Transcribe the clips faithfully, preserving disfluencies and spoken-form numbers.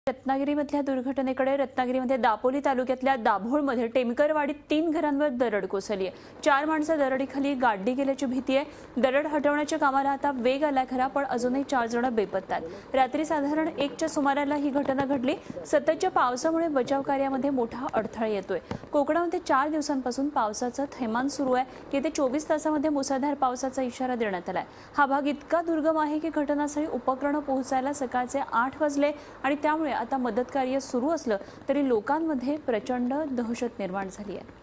रत्नागिरीमधल्या दुर्घटनेकडे रत्नागिरीमध्ये दापोली तालुक्यातल्या दाभोळमध्ये टेमकरवाडीत तीन घरांवर दरड कोसळली आहे। चार माणसं दरडीखाली गाडली गेल्याची भीती आहे। दरड हटवण्याच्या कामाला आता वेग आला खरा, पण अजूनही चार जण बेपत्ता आहेत। रात्री साधारण एकच्या सुमाराला ही घटना घडली। सततच्या पावसामुळे बचाव कार्यामध्ये मोठा अडथळा येतोय। कोकणामध्ये चार दिवसांपासून पावसाचं थैमान सुरू आहे। येत्या चोवीस तासांमध्ये मुसळधार पावसाचा इशारा देण्यात आलाय। हा भाग इतका दुर्गम आहे की घटनास्थळी उपकरणं पोहोचायला सकाळचे आठ वाजले आणि त्यामुळे आता मदत कार्य सुरू असलं तरी लोकांमध्ये प्रचंड दहशत निर्माण झाली आहे।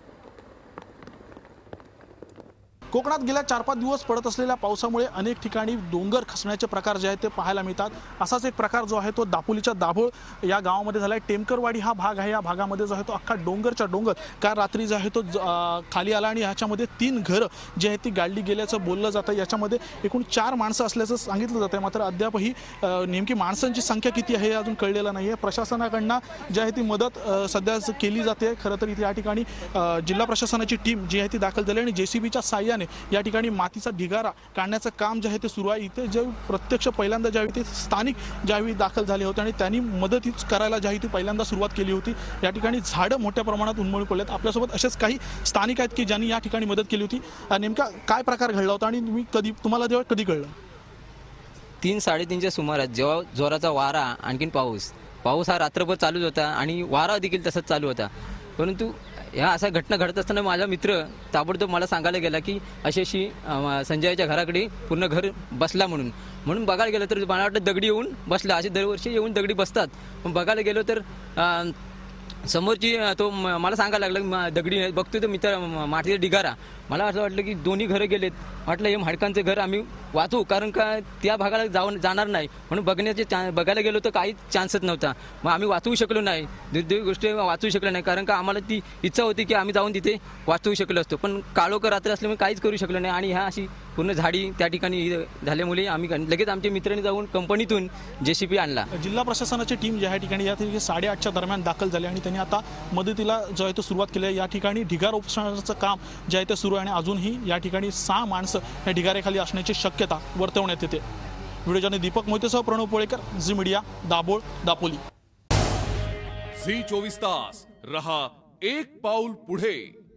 कोकणात गेल्या चार पाच दिवस पडत असलेल्या पावसामुळे अनेक ठिकाणी डोंगर खचण्याचे प्रकार जे आहेत ते पाहायला मिळतात। असाच एक प्रकार जो आहे तो दापोलीच्या दाभोळ या गावामध्ये झालाय। टेमकरवाडी हा भाग आहे। या भागामध्ये जो आहे तो अख्खा डोंगरच्या डोंगर काल रात्री जो आहे तो खाली आला आणि याच्यामध्ये तीन घरं जे आहेत ती गाडली गेल्याचं बोललं जातं। याच्यामध्ये एकूण चार माणसं असल्याचं सांगितलं जातं, मात्र अद्यापही नेमकी माणसांची संख्या किती आहे अजून कळलेलं नाही आहे। प्रशासनाकडनं जी आहे ती मदत सध्या केली जाते। खरं तर इथे या ठिकाणी जिल्हा प्रशासनाची टीम जी आहे ती दाखल झाली आणि जेसीबीच्या साह्याने या ठिकाणी मातीचा ढिगारा काढण्याचं काम जे आहे ते सुरू आहे। इथे जे प्रत्यक्ष पहिल्यांदा ज्यावेळी ते स्थानिक ज्यावेळी दाखल झाले होते आणि त्यांनी मदत करायला ज्यावेळी ती पहिल्यांदा सुरुवात केली होती, या ठिकाणी झाडं मोठ्या प्रमाणात उन्मळून पडलेत। आपल्यासोबत असेच काही स्थानिक आहेत की ज्यांनी या ठिकाणी मदत केली होती। नेमका काय प्रकार घडला होता आणि तुम्ही कधी तुम्हाला जेव्हा कधी कळलं? तीन साडेतीनच्या सुमारास जेव्हा जोराचा वारा आणखीन पाऊस पाऊस हा रात्रभर चालूच होता आणि वारा देखील तसंच चालू होता। परंतु ह्या अशा घटना घडत असताना माझा मित्र ताबडतोब मला सांगायला गेला की अशी अशी संजयच्या घराकडे पूर्ण घर बसला म्हणून म्हणून बघायला गेलं तर मला वाटतं दगडी येऊन बसला। असे दरवर्षी येऊन दगडी बसतात, पण बघायला गेलो तर समोरची तो मला सांगायला लागला दगडी बघतोय तर मित्र मातीचा ढिगारा। मला असं वाटलं की दोन्ही घरं गेलेत। वाटलं हे हाडकांचं घर आम्ही वाचू, कारण का त्या भागाला जाऊन जाणार नाही म्हणून बघण्याचे बघायला गेलो तर काहीच चान्सच नव्हता। मग आम्ही वाचवू शकलो नाही, दुर्दैवी गोष्ट वाचवू शकलो नाही, कारण का आम्हाला ती इच्छा होती की आम्ही जाऊन तिथे वाचवू शकलो असतो, पण काळोखर रात्र असल्यामुळे काहीच करू शकलो नाही। आणि ह्या अशी पूर्ण झाडी त्या ठिकाणी झाल्यामुळे आम्ही लगेच आमच्या मित्रांनी जाऊन कंपनीतून जेसीबी आणला। जिल्हा प्रशासनाची टीम ज्या ठिकाणी या ठिकाणी साडेआठच्या दरम्यान दाखल झाली आणि त्यांनी आता मदतीला जो आहे तो सुरुवात केली आहे। या ठिकाणी ढिगारा उपसण्याचं काम जे आहे ते सुरू आहे आणि अजूनही या ठिकाणी सहा माणसं या ढिगाऱ्याखाली असण्याची शक्यता वर्तवण्यात येते। व्हिडिओ जर्नलिस्ट दीपक मोहितेसह प्रणव पोळेकर, झी मीडिया, दाभोळ, दापोली। झी चोवीस तास रहा एक पाऊल पुढे।